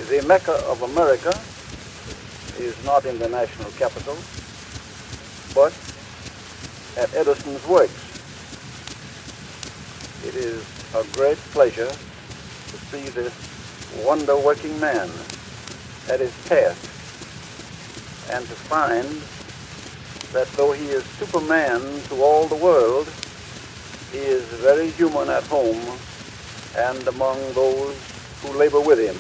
The Mecca of America is not in the national capital, but at Edison's works. It is a great pleasure to see this wonder-working man at his task, and to find that though he is Superman to all the world, he is very human at home and among those who labor with him.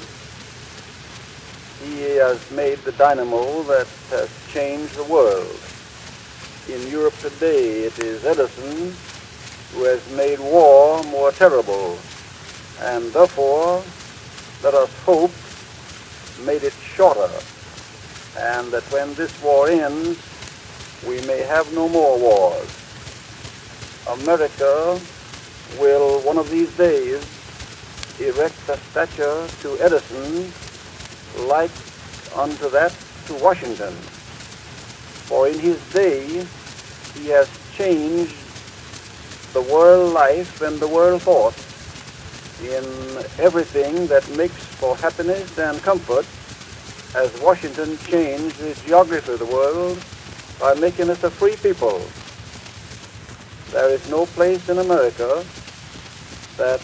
He has made the dynamo that has changed the world. In Europe today, it is Edison who has made war more terrible, and therefore, let us hope, made it shorter, and that when this war ends, we may have no more wars. America will one of these days erect a statue to Edison like unto that to Washington. For in his day, he has changed the world life and the world thought in everything that makes for happiness and comfort, as Washington changed the geography of the world by making us a free people. There is no place in America that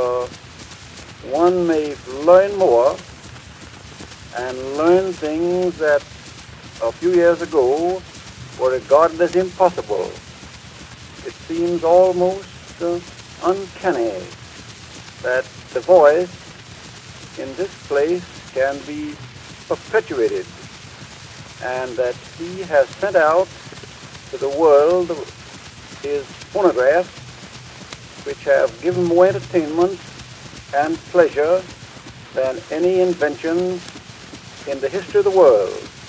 one may learn more and learn things that a few years ago were regarded as impossible. It seems almost uncanny that the voice in this place can be perpetuated, and that he has sent out to the world his phonographs, which have given more entertainment and pleasure than any invention in the history of the world.